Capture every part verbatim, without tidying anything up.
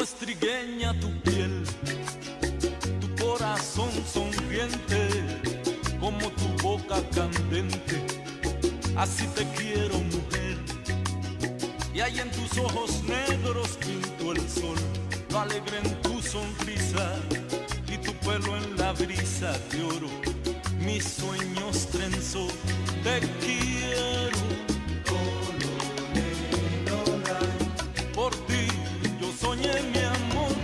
Como es trigueña tu piel, tu corazón sonriente, como tu boca candente, así te quiero, mujer. Y ahí en tus ojos negros pinto el sol, lo alegre en tu sonrisa y tu pelo en la brisa de oro. Mis sueños trenzó, te quiero. Por ti yo soñé mi amor.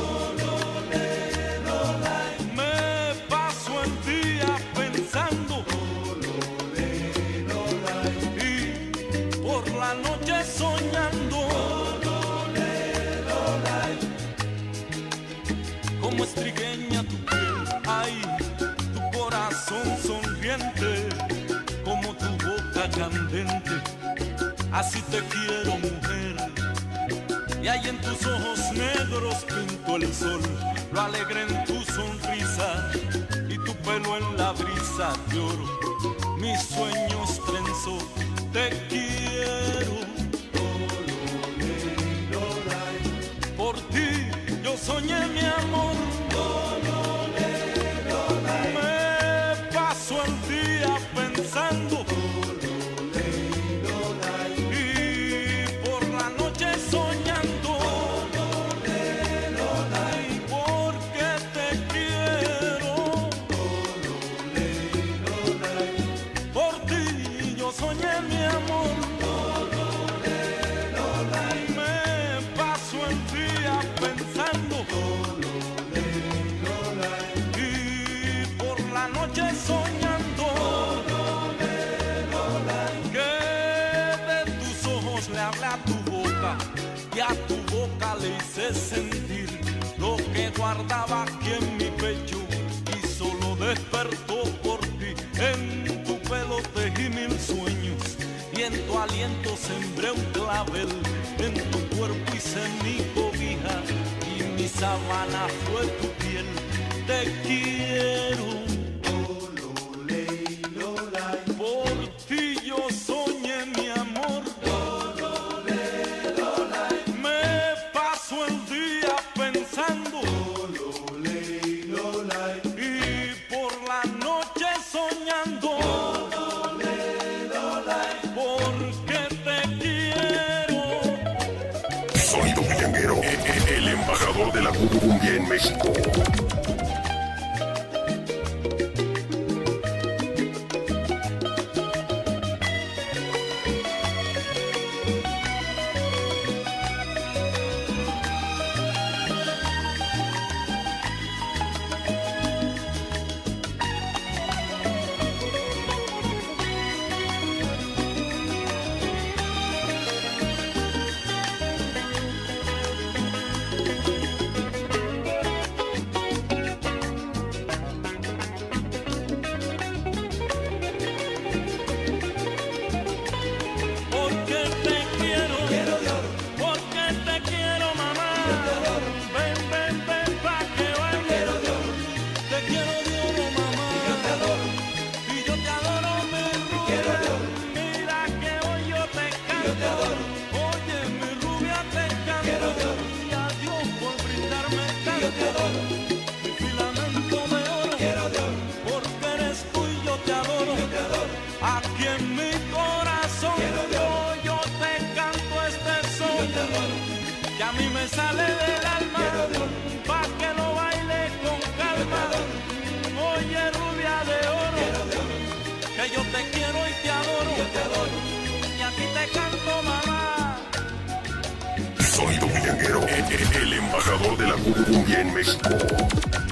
Me paso el día pensando y por la noche soñando. Como es trigueña tu piel, ay, tu corazón sonriente, como tu boca candente, así te quiero, mujer. Y ahí en tus ojos negros pinto el sol, lo alegre en tu sonrisa y tu pelo en la brisa de oro. Mis sueños trenzó, te quiero. Por ti yo soñé mi amor. Me paso el día pensando y por la noche soñando. Ay, porque te quiero. Por ti yo soñé mi amor. Me paso el día pensando y por la noche soñando. Que de tus ojos le hablé a tu boca y a tu boca le hice sentir lo que guardaba aquí en mi pecho y solo despertó por ti. En tu pelo tejí mil sueños y en tu aliento sembré un clavel. En tu cuerpo hice mi cobija y mi sábana fue tu piel. Te quiero. Por ti yo soñé mi amor. Me paso el día pensando y por la noche soñando. Porque te quiero. Sonido Millanguero, el embajador de la cumbia en México. Aquí en mi corazón yo, yo te canto este son que a mí me sale del alma, pa' que lo baile con calma. Oye, rubia de oro, que yo te quiero y te adoro, y a ti te canto, mamá. Sonido Millanguero, el embajador de la cumbia en México.